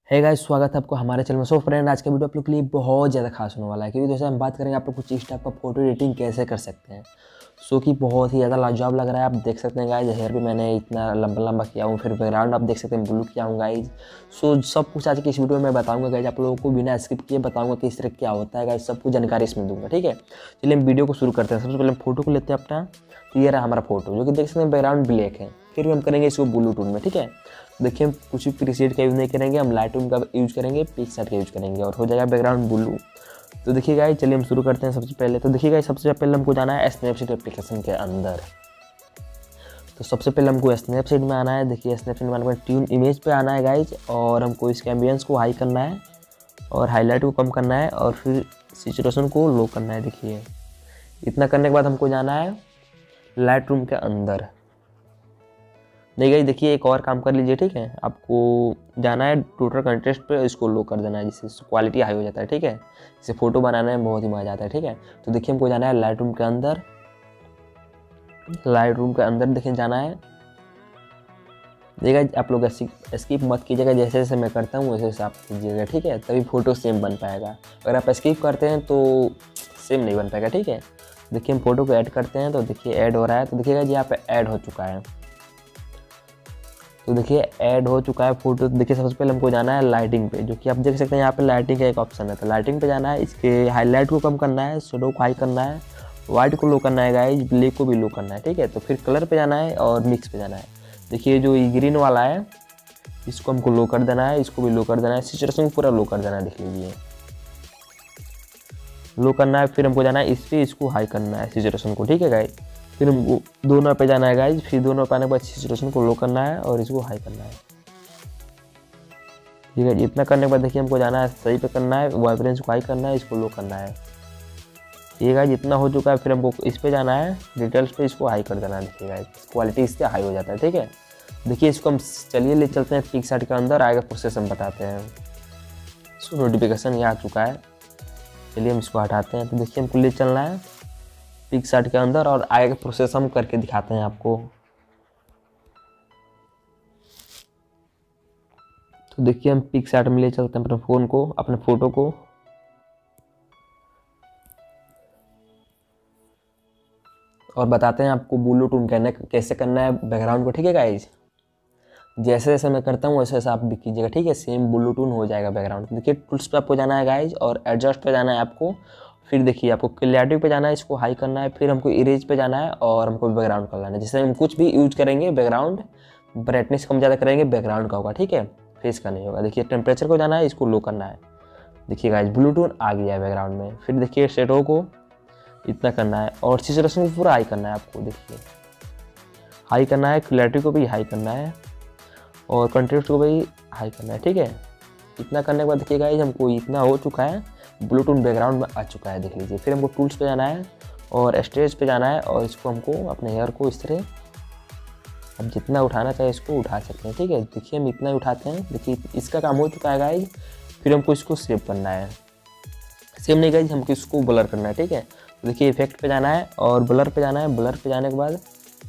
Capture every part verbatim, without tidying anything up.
है गाइस, स्वागत है आपको हमारे चैनल में। सो फ्रेंड, आज का वीडियो आप लोग के लिए बहुत ज़्यादा खास होने वाला है, क्योंकि दोस्तों हम बात करेंगे आप लोग कुछ इस टाइप का फोटो एडिटिंग कैसे कर सकते हैं। सो कि बहुत ही ज़्यादा लाजवाब लग रहा है। आप देख सकते हैं गाइस, हेयर भी मैंने इतना लंबा लंबा किया हूँ, फिर बैकग्राउंड आप देख सकते हैं ब्लू किया हूँ गाइस। सो सब कुछ आज की इस वीडियो में मैं बताऊँगा गाइस, आप लोगों को बिना स्किप किए बताऊँगा कि इस तरह क्या होता है गाइस, सब कुछ जानकारी इसमें दूँगा। ठीक है, चलिए हम वीडियो को शुरू करते हैं। सबसे पहले हम फोटो को लेते हैं अपना। तो ये रहा हमारा फोटो, जो कि देख सकते हैं बैकग्राउंड ब्लैक है। फिर हम करेंगे इसको ब्लू टून में। ठीक है, देखिए हम कुछ भी प्रीसेट का यूज़ नहीं करेंगे, हम लाइट टून का यूज़ करेंगे, पिक्सआर्ट का यूज़ करेंगे और हो जाएगा बैकग्राउंड ब्लू। तो देखिए गाइस, चलिए हम शुरू करते हैं सबसे पहले। तो देखिए गाइस, सबसे पहले हमको जाना है स्नैपसीड एप्लीकेशन के अंदर। तो सबसे पहले हमको स्नैपसीड में आना है। देखिए स्नैपसीड में आने के बाद ट्यून इमेज पे आना है गाइस, और हमको इसके एम्बियंस को हाई करना है और हाईलाइट को कम करना है और फिर सैचुरेशन को लो करना है। देखिए इतना करने के बाद हमको जाना है लाइट रूम के अंदर। नहीं गाइस, देखिए एक और काम कर लीजिए। ठीक है, आपको जाना है टोटल कंट्रास्ट पे, इसको लो कर देना है, जिससे क्वालिटी हाई हो जाता है। ठीक है, इसे फोटो बनाने में बहुत ही मजा आता है। ठीक है, तो देखिए हमको जाना है लाइट रूम के अंदर। लाइट रूम के अंदर देखिए जाना है। देखिए आप लोग स्किप मत कीजिएगा, जैसे जैसे मैं करता हूँ वैसे वैसे आप कीजिएगा। ठीक है, तभी फोटो सेम बन पाएगा। अगर आप स्किप करते हैं तो सेम नहीं बन पाएगा। ठीक है, देखिए हम फोटो को ऐड करते हैं। तो देखिए ऐड हो रहा है, तो देखिएगा जी यहाँ पे ऐड हो चुका है। तो देखिए ऐड हो चुका है फोटो। देखिए सबसे पहले हमको जाना है लाइटिंग पे, जो कि आप देख सकते हैं यहाँ पे लाइटिंग का एक ऑप्शन है। तो लाइटिंग पे जाना है, इसके हाईलाइट को कम करना है, शेडो को हाई करना है, वाइट को लो करना है गाइस, ब्लैक को भी लो करना है। ठीक है, तो फिर कलर पे जाना है और मिक्स पे जाना है। देखिए जो ये ग्रीन वाला है इसको हमको लो कर देना है, इसको भी लो कर देना है, सैचुरेशन को पूरा लो कर देना है। देख लीजिए लो करना है। फिर हमको जाना है इस पर, इसको हाई करना है सैचुरेशन को। ठीक है गाइस, फिर हमको दोनों पे जाना है गाइस, फिर दोनों पे आने के बाद सैचुरेशन को लो करना है और इसको हाई करना है। ठीक है, इतना करने के बाद देखिए हमको जाना है सही पे करना है, वाइब्रेंस को हाई करना है, इसको लो करना है। ये गाइस इतना हो चुका है। फिर हमको इस पे जाना है डिटेल्स पे, इसको हाई कर देना है। देखिए गाइस क्वालिटी इससे हाई हो जाता है। ठीक है, देखिए इसको हम चलिए ले चलते हैं पिक्सआर्ट के अंदर, आगे प्रोसेस हम बताते हैं। इसको नोटिफिकेशन ये आ चुका है, चलिए हम इसको हटाते हैं। तो देखिए हमको ले चलना है पिक्सआर्ट के अंदर और आगे का प्रोसेस हम करके दिखाते हैं आपको। तो देखिए हम पिक्सआर्ट में ले चलते हैं अपने फ़ोन को, अपने फ़ोटो को, और बताते हैं आपको ब्लू टून करने कैसे करना है बैकग्राउंड को। ठीक है गाइज, जैसे जैसे मैं करता हूँ वैसे वैसे आप भी कीजिएगा। ठीक है, सेम ब्लू टून हो जाएगा बैकग्राउंड। देखिए टूल्स पे आपको जाना है गाइज और एडजस्ट पे जाना है आपको। फिर देखिए आपको क्लैरिटी पे जाना है, इसको हाई करना है। फिर हमको इरेज पे जाना है और हमको बैकग्राउंड कर लेना है। जैसे हम कुछ भी यूज करेंगे बैकग्राउंड, ब्राइटनेस कम ज़्यादा करेंगे बैकग्राउंड का होगा। ठीक है, फेस का नहीं होगा। देखिए टेम्परेचर को जाना है, इसको लो करना है। देखिए गाइज ब्लू टून आ गया है बैकग्राउंड में। फिर देखिए शेडो को इतना करना है और सैचुरेशन को पूरा हाई करना है आपको। देखिए हाई करना है, क्लैरिटी को भी हाई करना है और कंट्रास्ट को भी हाई करना है। ठीक है, इतना करने के बाद देखिए गाइस हमको इतना हो चुका है, ब्लू टून बैकग्राउंड में आ चुका है। देख लीजिए, फिर हमको टूल्स पे जाना है और स्टेज पे जाना है और इसको हमको अपने हेयर को इस तरह अब जितना उठाना चाहिए इसको उठा सकते हैं। ठीक है, देखिए हम इतना ही उठाते हैं। देखिए इसका काम हो चुका है गाइस। फिर हमको इसको सेव करना है। सेव नहीं गाइस, हमको इसको ब्लर करना है। ठीक है, तो देखिए इफेक्ट पे जाना है और ब्लर पे जाना है। ब्लर पे जाने के बाद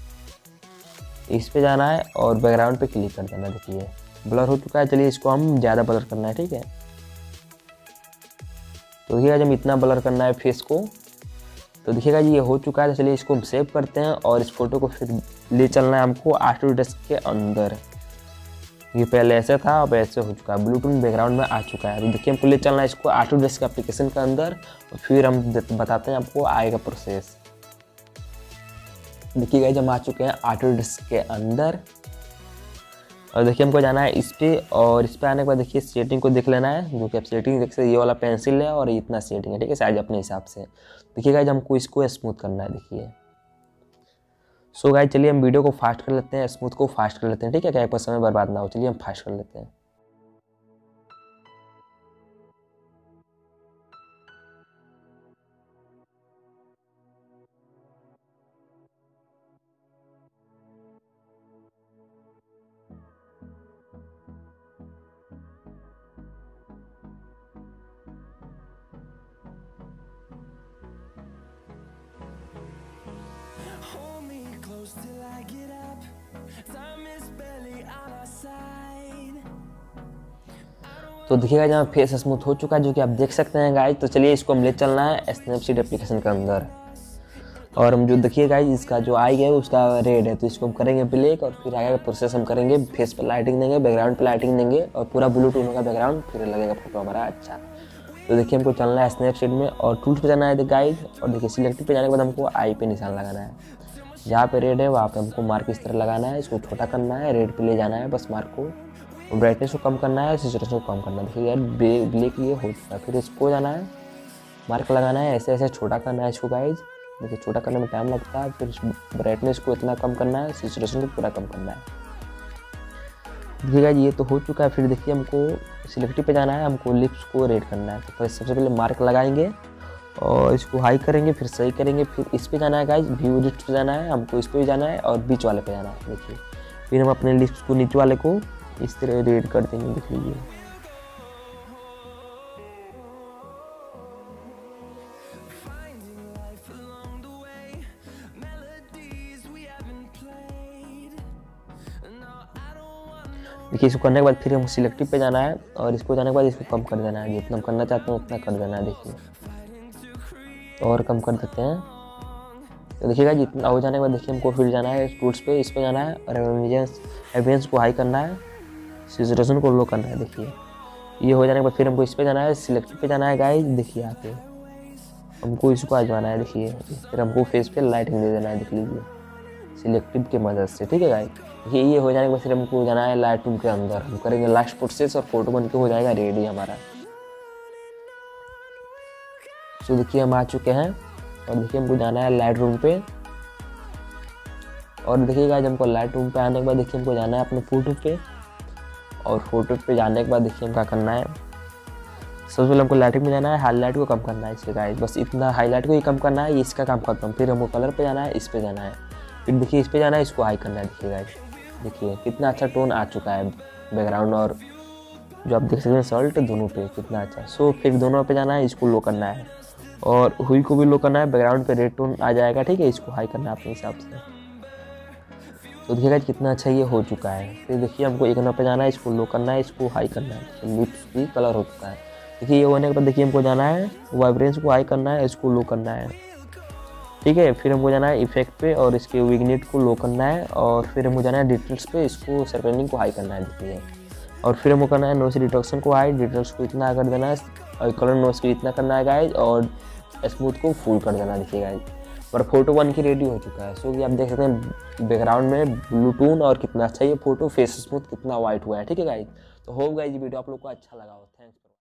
इस पे जाना है और बैकग्राउंड पे क्लिक कर देना। देखिए ब्लर हो चुका है, चलिए इसको हम ज़्यादा ब्लर करना है। ठीक है, तो देखिएगा जब इतना ब्लर करना है फेस को, तो देखिएगा जी ये हो चुका है। तो चलिए इसको हम सेव करते हैं और इस फोटो को फिर ले चलना है हमको ऑटोडेस्क के अंदर। ये पहले ऐसे था, अब ऐसे हो चुका है, ब्लू टून बैकग्राउंड में आ चुका है। तो देखिए हमको ले चलना है इसको ऑटोडेस्क एप्लीकेशन के अंदर और फिर हम बताते हैं आपको आएगा प्रोसेस। देखिए गाइस हम आ चुके हैं ऑटोडेस्क के अंदर और देखिए हमको जाना है इस पे, और इस पे आने के बाद देखिए सेटिंग को देख लेना है, जो कि आप सेटिंग देख सकते हैं। ये वाला पेंसिल है और इतना सेटिंग है। ठीक है, साइज अपने हिसाब से। देखिए गाइस हमको इसको स्मूथ करना है। देखिए सो गाइस चलिए हम वीडियो को फास्ट कर लेते हैं, स्मूथ को फास्ट कर लेते हैं। ठीक है, क्या आपका समय बर्बाद ना हो, चलिए हम फास्ट कर लेते हैं। Hold me close till I get up. Time is barely on our side. तो देखिएगा जहाँ फेस स्मूथ हो चुका है जो कि आप देख सकते हैं गाइज। तो चलिए इसको हम ले चलना है स्नैपसीड एप्लीकेशन के अंदर। और हम जो देखिए गाइज इसका जो आई है उसका रेड है, तो इसको हम करेंगे ब्लैक और फिर आगे का प्रोसेस हम करेंगे, फेस पर लाइटिंग देंगे, बैकग्राउंड पर लाइटिंग देंगे और पूरा ब्लू टून होगा बैकग्राउंड, फिर लगेगा फोटो हमारा अच्छा। तो देखिए हमको चलना है स्नैपसीड में और टूल्स पे जाना है गाइज। और देखिए सिलेक्टिव पे जाने के बाद हमको आई पे निशान लगाना है, जहाँ पे रेड है वहाँ पे हमको मार्क इस तरह लगाना है, इसको छोटा करना है, रेड पे ले जाना है बस मार्क को, ब्राइटनेस को कम करना है, सैचुरेशन को कम करना है। देखिए यार ब्लैक ये हो चुका है, फिर इसको जाना है मार्क लगाना है, ऐसे ऐसे छोटा करना है इसको गाइज। देखिए छोटा करने में टाइम लगता है, फिर ब्राइटनेस को इतना कम करना है, सैचुरेशन को पूरा कम करना है। देखिए गाइज ये तो हो चुका है। फिर देखिए हमको सिलेक्टिव पे जाना है, हमको लिप्स को रेड करना है। तो फिर सबसे पहले मार्क लगाएंगे और इसको हाई करेंगे, फिर सही करेंगे, फिर इस पे जाना है गाइज, व्यू लिप्स पे जाना है, हमको इस पे भी जाना है और बीच वाले पे जाना है। देखिए फिर हम अपने लिप्स को नीचे वाले को इस तरह रेड कर देंगे, देख लीजिए। देखिए इसको करने के बाद फिर हम सिलेक्टिव पे जाना है और इसको जाने के बाद इसको कम कर देना है, जितना हम करना चाहते हैं उतना कर देना है। देखिए और कम कर देते हैं। तो देखिएगा जितना हो जाने के बाद देखिए हमको फिर जाना है टूल्स पे, इस पे जाना है और एविडेंस को हाई करना है, सैचुरेशन को लो करना है। देखिए ये हो जाने के बाद फिर हमको इस पे जाना है, सिलेक्टिव पे जाना है गाइस। देखिए यहाँ पे हमको इसको आजमाना है। देखिए फिर हमको फेस पे लाइटिंग दे देना है, देख लीजिए सिलेक्टिव की मदद से, ठीक है गाइस। देखिए ये हो जाने के बाद फिर हमको जाना है लाइट रूम के अंदर, हम करेंगे लास्ट प्रोसेस और फोटो बन के हो जाएगा रेडी हमारा। तो देखिए हम आ चुके हैं और देखिए हमको जाना है लाइट रूम पे। और देखिए गाइस हमको लाइट रूम पे आने के बाद देखिए हमको जाना है अपने फोटो पे, और फोटो पे जाने के बाद देखिए हम क्या करना है, सबसे पहले हमको लाइटिंग में जाना है, हाईलाइट को कम करना है इससे गाइस, बस इतना हाईलाइट को ही कम करना है, इसका काम करता हूँ। फिर हमको कलर पे जाना है, इस पे जाना है, फिर देखिए इस पे जाना है, इसको हाई करना है। देखिए गाइस देखिए कितना अच्छा टोन आ चुका है बैकग्राउंड और जो आप देख सकते हैं शर्ट दोनों पे कितना अच्छा। सो फिर दोनों पे जाना है, इसको लो करना है और हुई को भी लो करना है, बैकग्राउंड पे रेड टोन आ जाएगा, ठीक है। इसको हाई करना है अपने हिसाब से। तो देखिएगा कितना अच्छा ये हो चुका है। फिर देखिए हमको एक नंबर पे जाना है, इसको लो करना है, इसको हाई करना है, लिप्स भी कलर हो चुका है। देखिए ये होने के बाद देखिए हमको जाना है वाइब्रेंस को हाई करना है, इसको लो करना है, ठीक है। फिर हमको जाना है इफेक्ट पे और इसके विग्नेट को लो करना है, और फिर हमको जाना है डिटेल्स पे, इसको सरपेंडिंग को हाई करना है। देखिए और फिर हमको करना है नॉइस रिडक्शन को हाई, डिटेल्स को इतना कर देना है और कलर नॉइस को इतना करना है गाइज, और स्मूथ को फुल कर देना। देखिए गाइज पर फोटो बन के रेडी हो चुका है। सो कि आप देख सकते हैं बैकग्राउंड में ब्लू टून और कितना अच्छा ये फोटो फेस स्मूथ कितना वाइट हुआ है, ठीक है गाइज। तो होप गाइज वीडियो आप लोग को अच्छा लगा हो। थैंक्स।